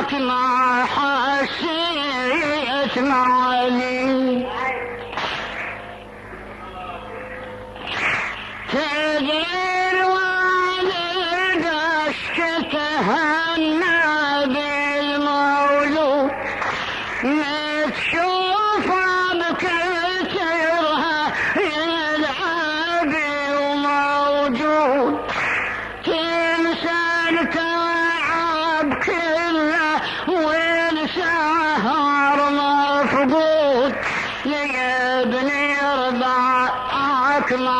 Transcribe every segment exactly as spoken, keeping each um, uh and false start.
وياك ما حسيت معاني تدير والد اشتهنا بالمولود متشوفه بكثرها يلعب وموجود تنسى التعب كله والسهر مفقود يا ابني رضاك ما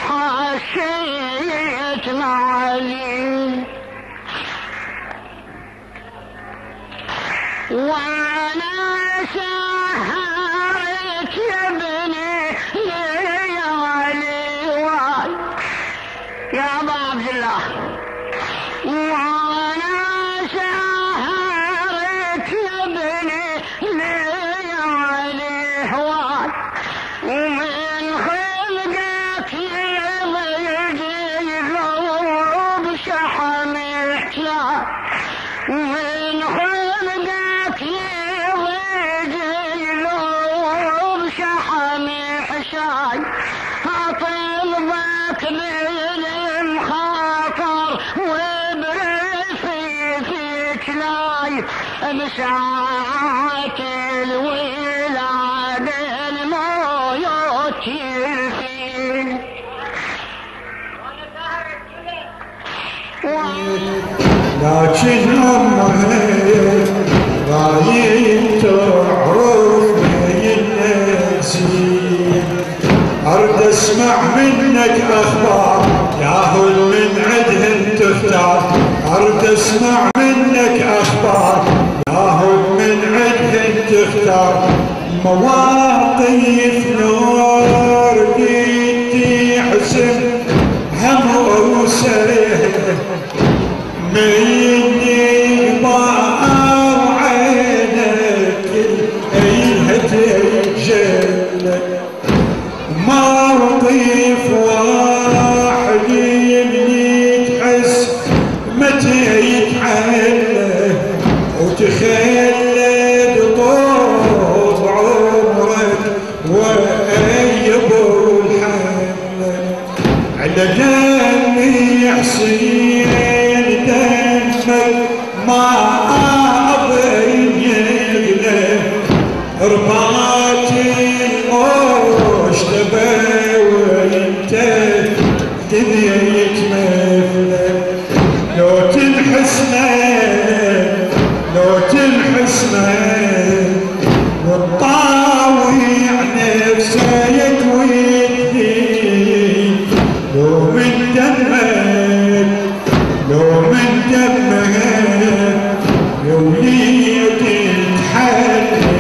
حسيت معلي وانا سهرت يا ابني ليالي واي يا ابا عبد الله وانا سهرت يا ابني ليالي هواي ومن خلقك يضيق يذوب شحم احتياج ومن خلقك يضيق يذوب شحم حشاي اطلبك بالمخاطر وبرفيفك لاي بساعة الولادة الموت يرفين لكن امهك رايد تعرف بين النسيم ارد اسمع منك اخبار ياهل من عدهن تختار ارد اسمع منك اخبار ياهل من عدهن تختار مواقف نور بيتي حسن هم وسره مني ضاع عينك ايها تجلى موقف واحد يبني تحس متى يتعلى وتخلد طول عمرك وايب الحمل على دمي حسين ما أبين يغلى رمات القوش تبا وانت الدنيا يتمثلى لو تنحسنا لو تنحسنا والطاوع نفسه يكويني لو من دمك لو من دمك يا وليدي تحلى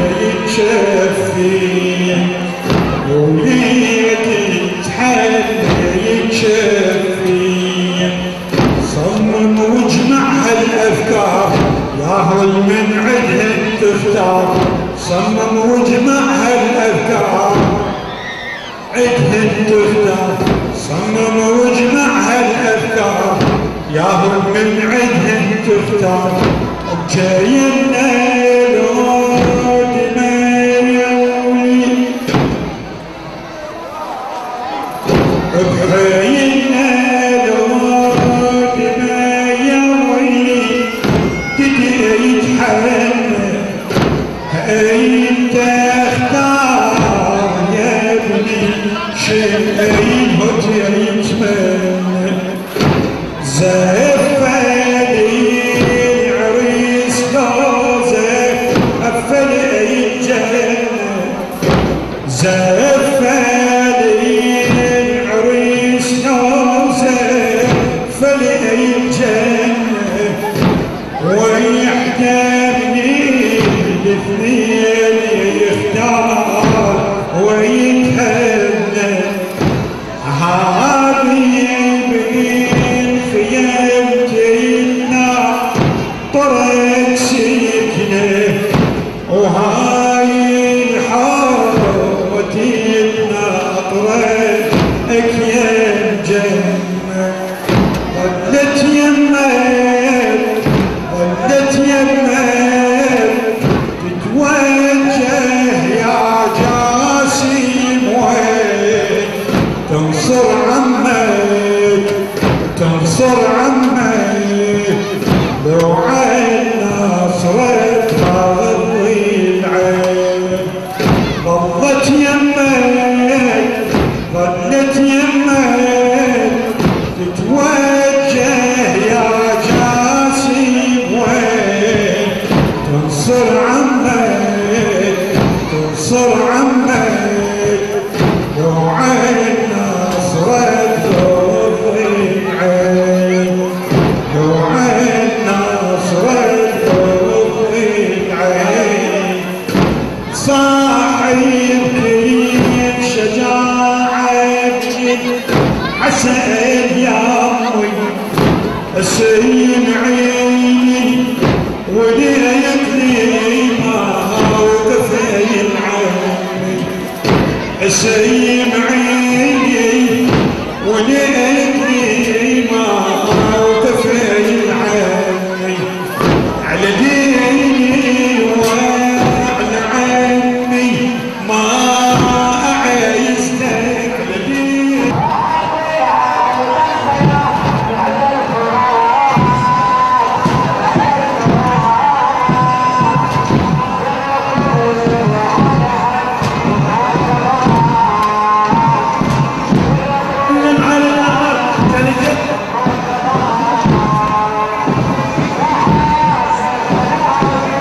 يتشفي يا وليدي تحلى يتشفي صمم واجمع هالافكار ياهل من عدهن تختار صمم واجمع هالافكار عدهن تختار صمم واجمع هالافكار ياهل من عدهن تختار بجاينا لود ما يولي بجاينا لود ما يولي تدري يتحنى انت اختار يا ابني شيء يموت يتمنى زف العريس لوزه قفل الجنة زف العريس لوزه قفل الجنة ويحتاجني الاثنين يختار ويتهنى حبيبي خيمتنا طرق سكنه وهاي الحوتنا طرقك يا الجنة ظلت يمك ظلت يمك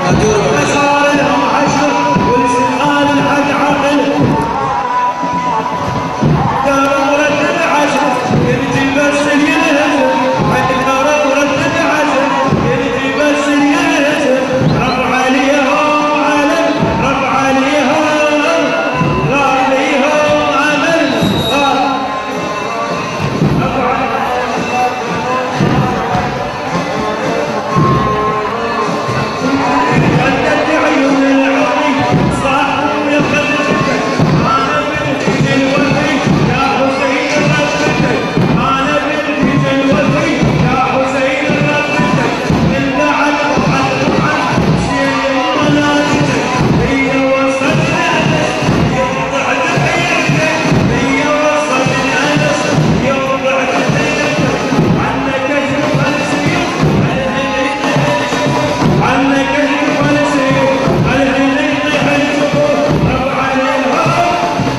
صار لهم عشر والسؤال الحق عقل داروا رد العشر يرجي بس ينهزم داروا رد العشر يرجي بس ينهزم رفع عليهم علم رفع عليهم غار ليهم عمل غار رفع ردت عيون العظيم صاحوا يخدمتك انا بالجيش الوفي يا حسين ردتك انا بالجيش الوفي يا حسين ردتك من بعد روحك روحك شيل منازلك هي وصلت انس يوم ضعت حيلتك هي وصلت انس يوم ضعت حيلتك عنك اشوف السيوف عنك اشوف السيوف الحين الشكور رفع عليهم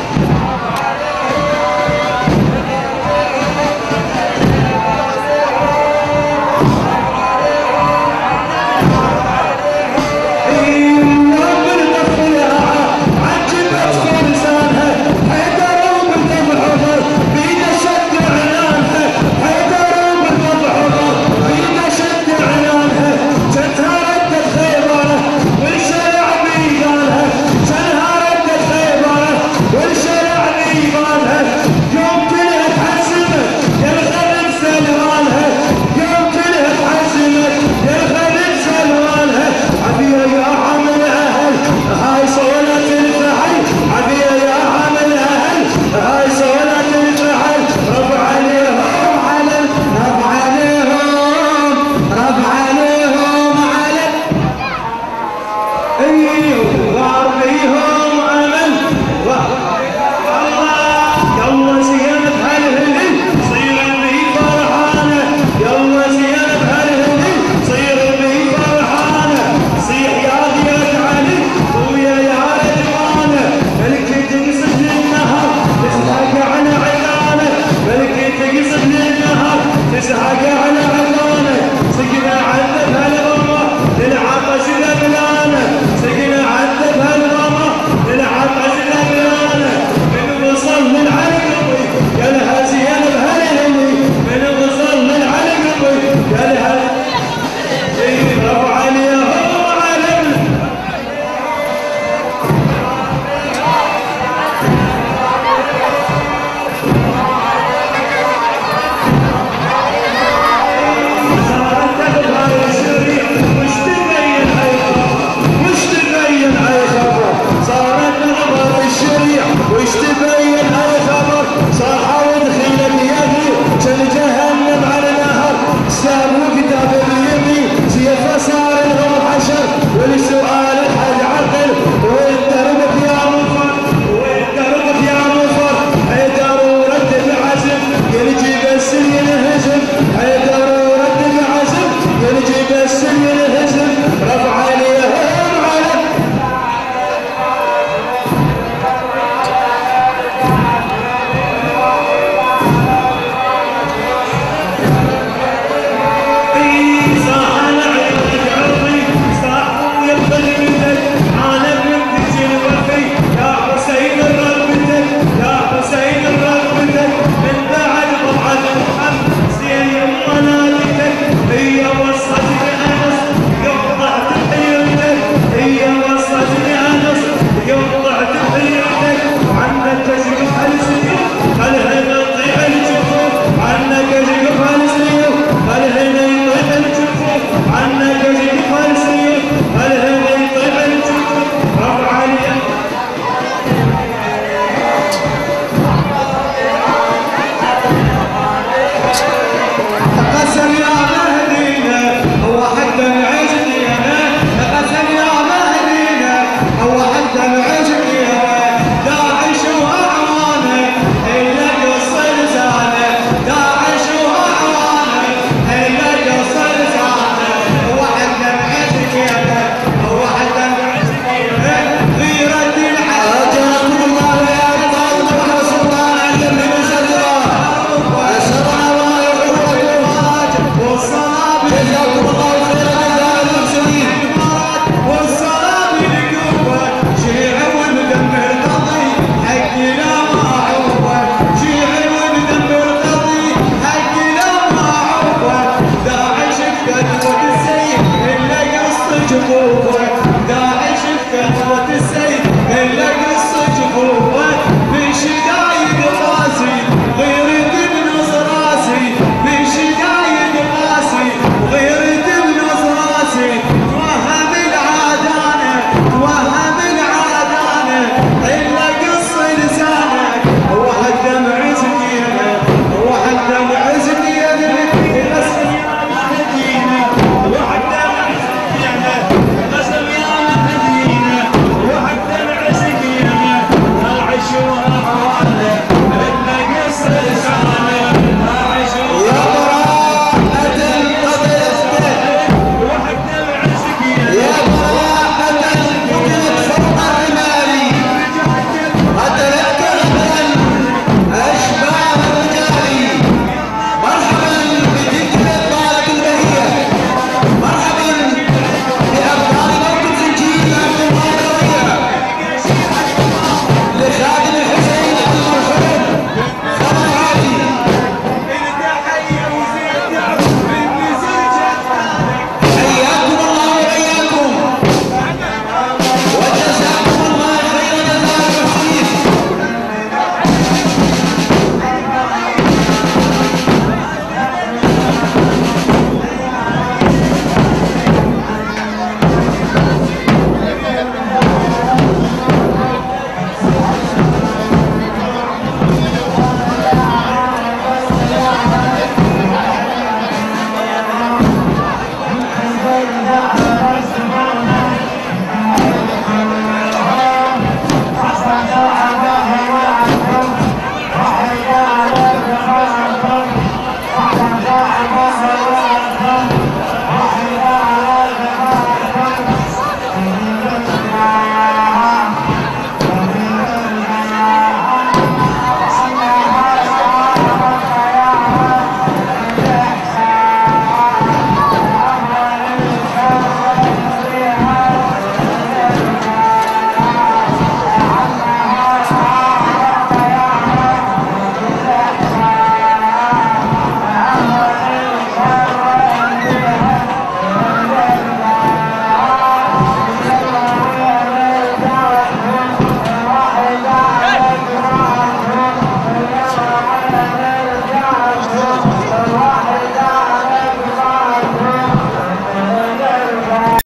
تزهق على عطانه سقنا عذب هالغمه للعطش ذبلانه سقنا عذب هالغمه جفوفه